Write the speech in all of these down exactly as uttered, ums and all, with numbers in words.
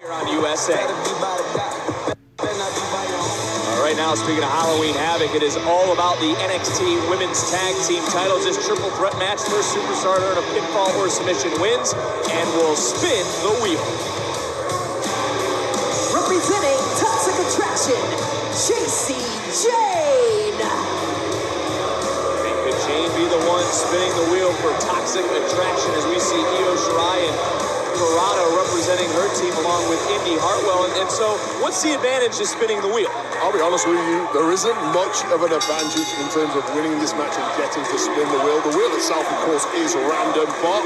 here on U S A. All right, now speaking of Halloween Havoc, it is all about the N X T Women's Tag Team titles. This triple threat match, first superstar to earn a pinfall or submission wins, and will spin the wheel. Representing Toxic Attraction, Jacy Jayne. And could Jayne be the one spinning the wheel for Toxic Attraction as we see Io Shirai and Parada representing her team along with Indi Hartwell. And, and so, what's the advantage to spinning the wheel? I'll be honest with you, there isn't much of an advantage in terms of winning this match and getting to spin the wheel. The wheel itself, of course, is random, but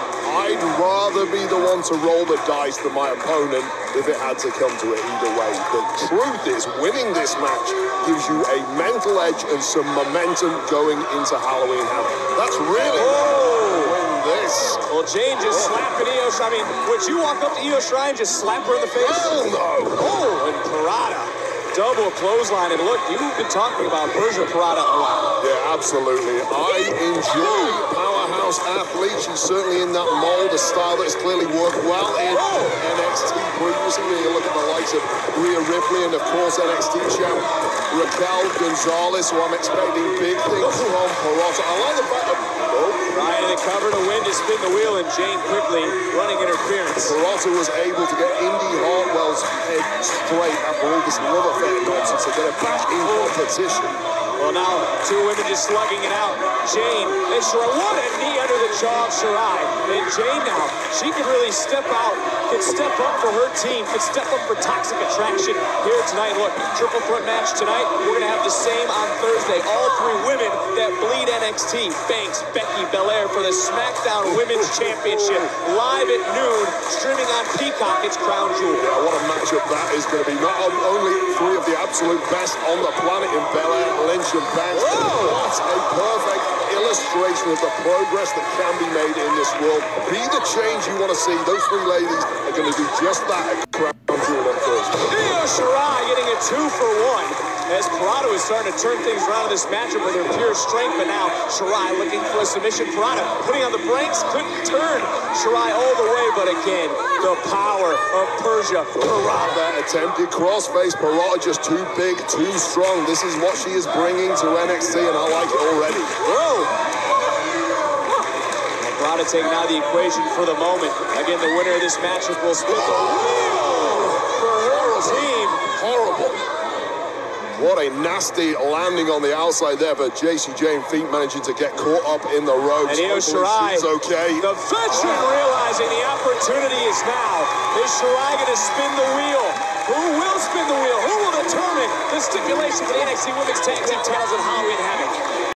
I'd rather be the one to roll the dice than my opponent if it had to come to it either way. The truth is, winning this match gives you a mental edge and some momentum going into Halloween Havoc. That's really Whoa. win this. Well, Jayne just slapping Io Shirai. I mean, would you walk up to Io Shirai and just slap her in the face? Hell no. Oh, and Parada. Double clothesline, and look, you've been talking about Persia Parada a lot. Yeah, absolutely. I enjoy powerhouse athletes. She's certainly in that mold, a style that has clearly worked well in N X T previously. You look at the likes of Rhea Ripley and, of course, N X T champ Raquel Gonzalez, who I'm expecting big things from Parada. I like the fact that Ryan in the cover to win to spin the wheel, and Jayne quickly running interference. Parada was able to get Indi Hartwell's head straight after all this love affair nonsense to get her back in competition. Well, now two women just slugging it out. Jayne and Shirai. What a knee under the jaw of Shirai. And Jayne now, she can really step out, can step up for her team, can step up for Toxic Attraction here tonight. Look, triple threat match tonight. We're going to have the same on Thursday. All three women that bleed N X T. Banks, Becky, Belair for the SmackDown Women's Championship. Live at noon, streaming on Peacock. It's Crown Jewel. Yeah, what a matchup that is going to be. Not only three of the absolute best on the planet in Belair, Lynch, and Banks. What a perfect illustration of the progress that can be made in this world. Be the change you want to see. Those three ladies are going to do just that at Crown Jewel on Thursday. Io Shirai getting a two for one. As Parada is starting to turn things around in this matchup with her pure strength, but now Shirai looking for a submission. Parada putting on the brakes, couldn't turn Shirai all the way, but again, the power of Persia Parada. Attempted crossface, Parada just too big, too strong. This is what she is bringing to N X T, and I like it already. Whoa! Parada taking out the equation for the moment. Again, the winner of this matchup will split the wheel for her team. Horrible. What a nasty landing on the outside there for Jacy Jayne. Feet managing to get caught up in the ropes. And Io Shirai, she's okay. The veteran realizing the opportunity is now. Is Shirai going to spin the wheel? Who will spin the wheel? Who will determine the stipulation for the N X T Women's Tag Team titles at Halloween Havoc?